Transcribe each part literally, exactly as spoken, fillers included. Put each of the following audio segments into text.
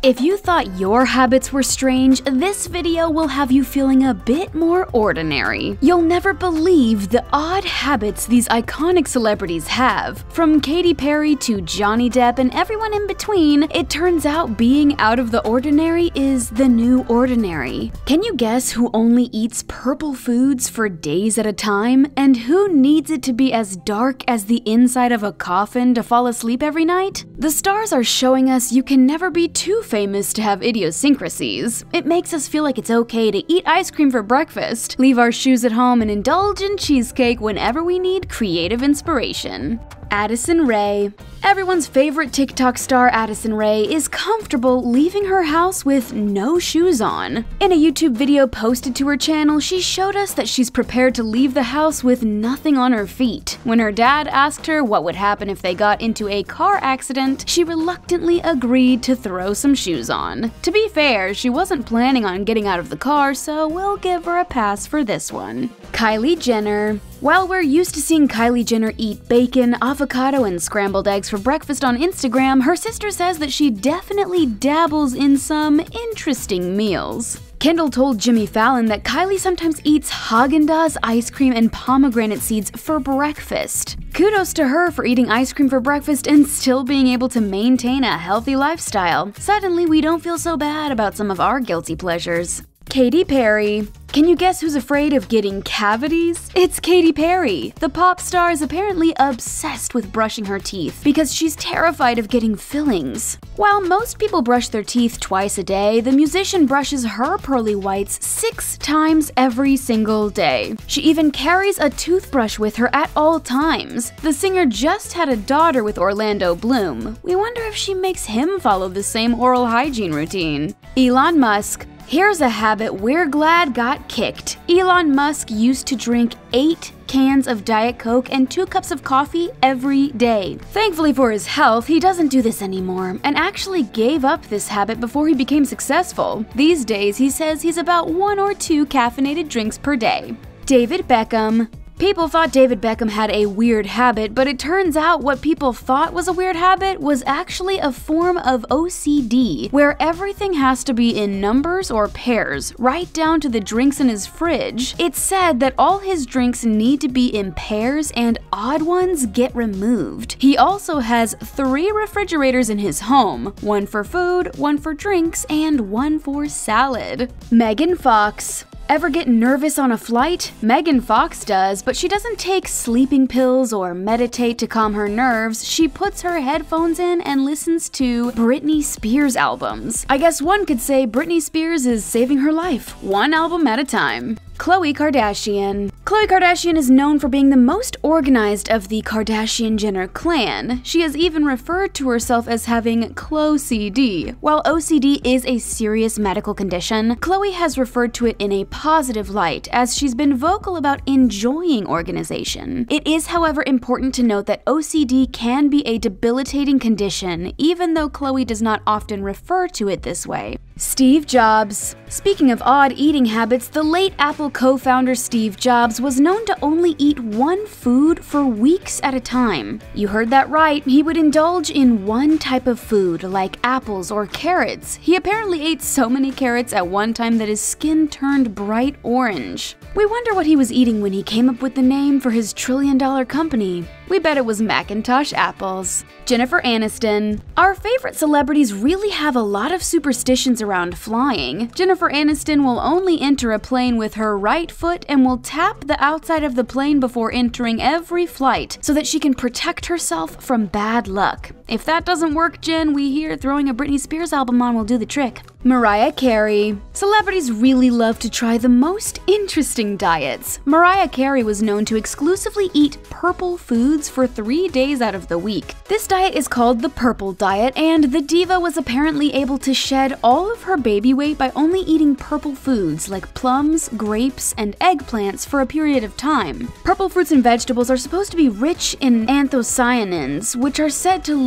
If you thought your habits were strange, this video will have you feeling a bit more ordinary. You'll never believe the odd habits these iconic celebrities have. From Katy Perry to Johnny Depp and everyone in between, it turns out being out of the ordinary is the new ordinary. Can you guess who only eats purple foods for days at a time? And who needs it to be as dark as the inside of a coffin to fall asleep every night? The stars are showing us you can never be too famous to have idiosyncrasies. It makes us feel like it's okay to eat ice cream for breakfast, leave our shoes at home, and indulge in cheesecake whenever we need creative inspiration. Addison Rae. Everyone's favorite TikTok star Addison Rae is comfortable leaving her house with no shoes on. In a YouTube video posted to her channel, she showed us that she's prepared to leave the house with nothing on her feet. When her dad asked her what would happen if they got into a car accident, she reluctantly agreed to throw some shoes on. To be fair, she wasn't planning on getting out of the car, so we'll give her a pass for this one. Kylie Jenner. While we're used to seeing Kylie Jenner eat bacon, avocado, and scrambled eggs for breakfast on Instagram, her sister says that she definitely dabbles in some interesting meals. Kendall told Jimmy Fallon that Kylie sometimes eats Hagen-Dazs ice cream and pomegranate seeds for breakfast. Kudos to her for eating ice cream for breakfast and still being able to maintain a healthy lifestyle. Suddenly, we don't feel so bad about some of our guilty pleasures. Katy Perry. Can you guess who's afraid of getting cavities? It's Katy Perry. The pop star is apparently obsessed with brushing her teeth because she's terrified of getting fillings. While most people brush their teeth twice a day, the musician brushes her pearly whites six times every single day. She even carries a toothbrush with her at all times. The singer just had a daughter with Orlando Bloom. We wonder if she makes him follow the same oral hygiene routine. Elon Musk. Here's a habit we're glad got kicked. Elon Musk used to drink eight cans of Diet Coke and two cups of coffee every day. Thankfully for his health, he doesn't do this anymore and actually gave up this habit before he became successful. These days, he says he's about one or two caffeinated drinks per day. David Beckham. People thought David Beckham had a weird habit, but it turns out what people thought was a weird habit was actually a form of O C D, where everything has to be in numbers or pairs, right down to the drinks in his fridge. It's said that all his drinks need to be in pairs and odd ones get removed. He also has three refrigerators in his home, one for food, one for drinks, and one for salad. Megan Fox. Ever get nervous on a flight? Megan Fox does, but she doesn't take sleeping pills or meditate to calm her nerves. She puts her headphones in and listens to Britney Spears albums. I guess one could say Britney Spears is saving her life, one album at a time. Khloe Kardashian. Khloe Kardashian is known for being the most organized of the Kardashian-Jenner clan. She has even referred to herself as having Khlo C D. While O C D is a serious medical condition, Khloe has referred to it in a positive light, as she's been vocal about enjoying organization. It is, however, important to note that O C D can be a debilitating condition, even though Khloe does not often refer to it this way. Steve Jobs. Speaking of odd eating habits, the late Apple co-founder Steve Jobs was known to only eat one food for weeks at a time. You heard that right, he would indulge in one type of food, like apples or carrots. He apparently ate so many carrots at one time that his skin turned bright orange. We wonder what he was eating when he came up with the name for his trillion-dollar company. We bet it was Macintosh apples. Jennifer Aniston. Our favorite celebrities really have a lot of superstitions around flying. Jennifer Aniston will only enter a plane with her right foot and will tap the outside of the plane before entering every flight so that she can protect herself from bad luck. If that doesn't work, Jen, we hear throwing a Britney Spears album on will do the trick. Mariah Carey. Celebrities really love to try the most interesting diets. Mariah Carey was known to exclusively eat purple foods for three days out of the week. This diet is called the Purple Diet, and the diva was apparently able to shed all of her baby weight by only eating purple foods like plums, grapes, and eggplants for a period of time. Purple fruits and vegetables are supposed to be rich in anthocyanins, which are said to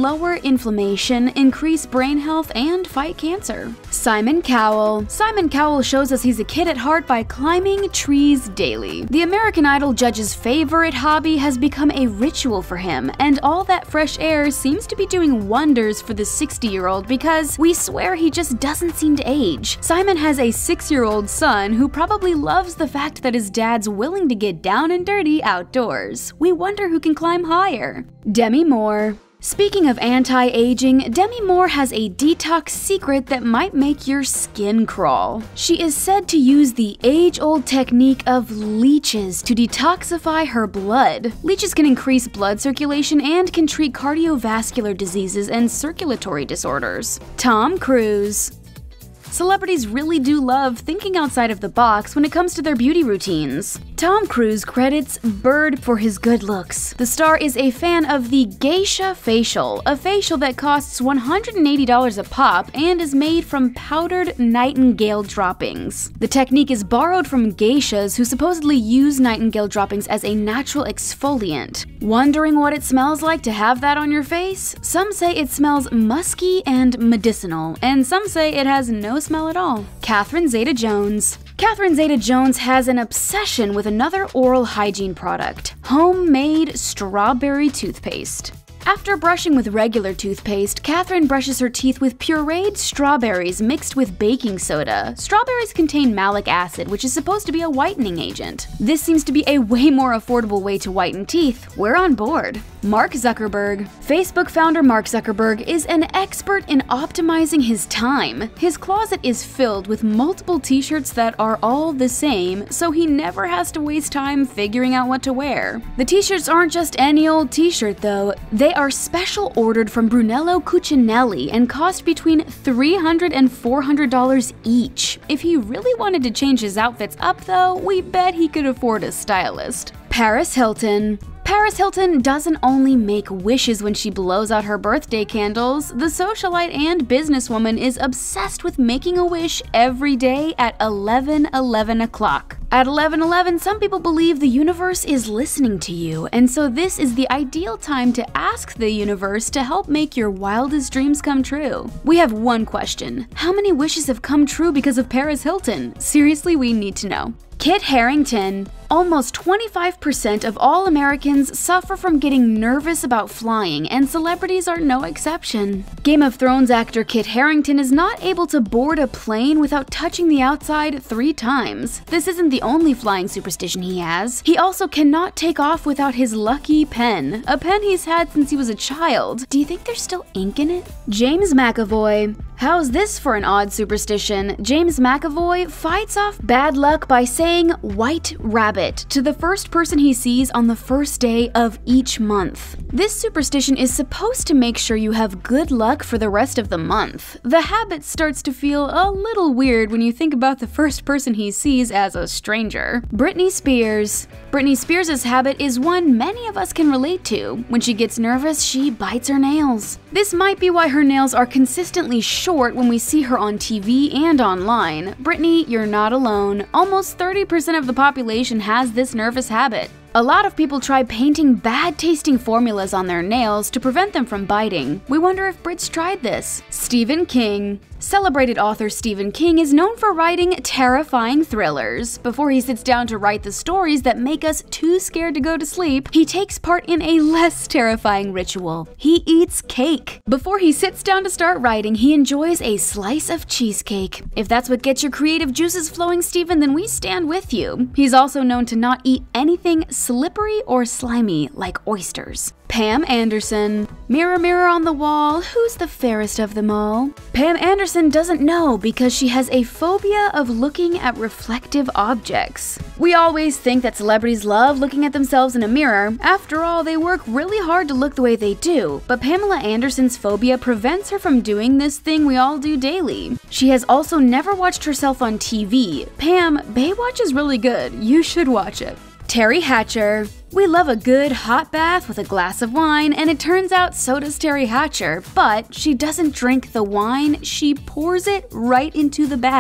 lower inflammation, increase brain health, and fight cancer. Simon Cowell. Simon Cowell shows us he's a kid at heart by climbing trees daily. The American Idol judge's favorite hobby has become a ritual for him, and all that fresh air seems to be doing wonders for the sixty-year-old because we swear he just doesn't seem to age. Simon has a six-year-old son who probably loves the fact that his dad's willing to get down and dirty outdoors. We wonder who can climb higher. Demi Moore. Speaking of anti-aging, Demi Moore has a detox secret that might make your skin crawl. She is said to use the age-old technique of leeches to detoxify her blood. Leeches can increase blood circulation and can treat cardiovascular diseases and circulatory disorders. Tom Cruise. Celebrities really do love thinking outside of the box when it comes to their beauty routines. Tom Cruise credits Bird for his good looks. The star is a fan of the Geisha Facial, a facial that costs one hundred eighty dollars a pop and is made from powdered nightingale droppings. The technique is borrowed from geishas who supposedly use nightingale droppings as a natural exfoliant. Wondering what it smells like to have that on your face? Some say it smells musky and medicinal, and some say it has no smell at all. Catherine Zeta-Jones. Catherine Zeta-Jones has an obsession with another oral hygiene product: homemade strawberry toothpaste. After brushing with regular toothpaste, Catherine brushes her teeth with pureed strawberries mixed with baking soda. Strawberries contain malic acid, which is supposed to be a whitening agent. This seems to be a way more affordable way to whiten teeth. We're on board. Mark Zuckerberg. Facebook founder Mark Zuckerberg is an expert in optimizing his time. His closet is filled with multiple t-shirts that are all the same, so he never has to waste time figuring out what to wear. The t-shirts aren't just any old t-shirt though. They are special ordered from Brunello Cucinelli and cost between three hundred and four hundred dollars each. If he really wanted to change his outfits up though, we bet he could afford a stylist. Paris Hilton. Paris Hilton doesn't only make wishes when she blows out her birthday candles. The socialite and businesswoman is obsessed with making a wish every day at eleven eleven o'clock. At eleven eleven, some people believe the universe is listening to you, and so this is the ideal time to ask the universe to help make your wildest dreams come true. We have one question: how many wishes have come true because of Paris Hilton? Seriously, we need to know. Kit Harington. Almost twenty-five percent of all Americans suffer from getting nervous about flying, and celebrities are no exception. Game of Thrones actor Kit Harington is not able to board a plane without touching the outside three times. This isn't the only flying superstition he has. He also cannot take off without his lucky pen, a pen he's had since he was a child. Do you think there's still ink in it? James McAvoy. How's this for an odd superstition? James McAvoy fights off bad luck by saying "white rabbit" to the first person he sees on the first day of each month. This superstition is supposed to make sure you have good luck for the rest of the month. The habit starts to feel a little weird when you think about the first person he sees as a stranger. Britney Spears. Britney Spears' habit is one many of us can relate to. When she gets nervous, she bites her nails. This might be why her nails are consistently short when we see her on T V and online. Britney, you're not alone. Almost thirty percent of the population has this nervous habit. A lot of people try painting bad-tasting formulas on their nails to prevent them from biting. We wonder if Brits tried this. Stephen King. Celebrated author Stephen King is known for writing terrifying thrillers. Before he sits down to write the stories that make us too scared to go to sleep, he takes part in a less terrifying ritual. He eats cake. Before he sits down to start writing, he enjoys a slice of cheesecake. If that's what gets your creative juices flowing, Stephen, then we stand with you. He's also known to not eat anything slippery or slimy like oysters. Pam Anderson. Mirror, mirror on the wall, who's the fairest of them all? Pam Anderson doesn't know because she has a phobia of looking at reflective objects. We always think that celebrities love looking at themselves in a mirror. After all, they work really hard to look the way they do, but Pamela Anderson's phobia prevents her from doing this thing we all do daily. She has also never watched herself on T V. Pam, Baywatch is really good. You should watch it. Terry Hatcher. We love a good hot bath with a glass of wine, and it turns out so does Terry Hatcher, but she doesn't drink the wine, she pours it right into the bath.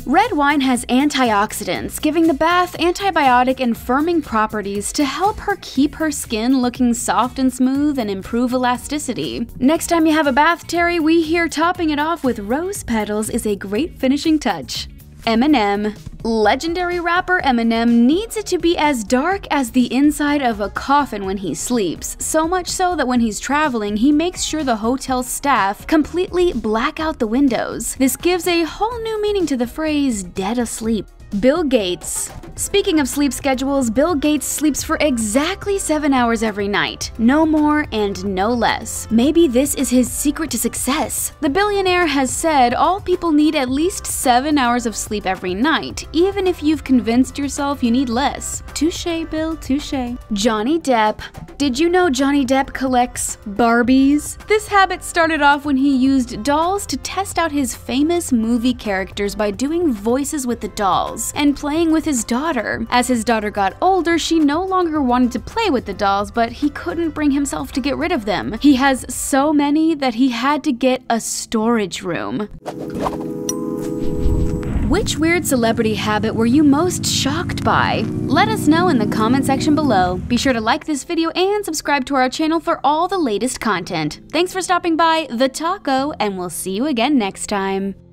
Red wine has antioxidants, giving the bath antibiotic and firming properties to help her keep her skin looking soft and smooth and improve elasticity. Next time you have a bath, Terry, we hear topping it off with rose petals is a great finishing touch. M and M. Legendary rapper Eminem needs it to be as dark as the inside of a coffin when he sleeps, so much so that when he's traveling, he makes sure the hotel staff completely black out the windows. This gives a whole new meaning to the phrase dead asleep. Bill Gates. Speaking of sleep schedules, Bill Gates sleeps for exactly seven hours every night. No more and no less. Maybe this is his secret to success. The billionaire has said all people need at least seven hours of sleep every night, even if you've convinced yourself you need less. Touché, Bill, touché. Johnny Depp. Did you know Johnny Depp collects Barbies? This habit started off when he used dolls to test out his famous movie characters by doing voices with the dolls and playing with his daughter. As his daughter got older, she no longer wanted to play with the dolls, but he couldn't bring himself to get rid of them. He has so many that he had to get a storage room. Which weird celebrity habit were you most shocked by? Let us know in the comment section below. Be sure to like this video and subscribe to our channel for all the latest content. Thanks for stopping by The Taco, and we'll see you again next time.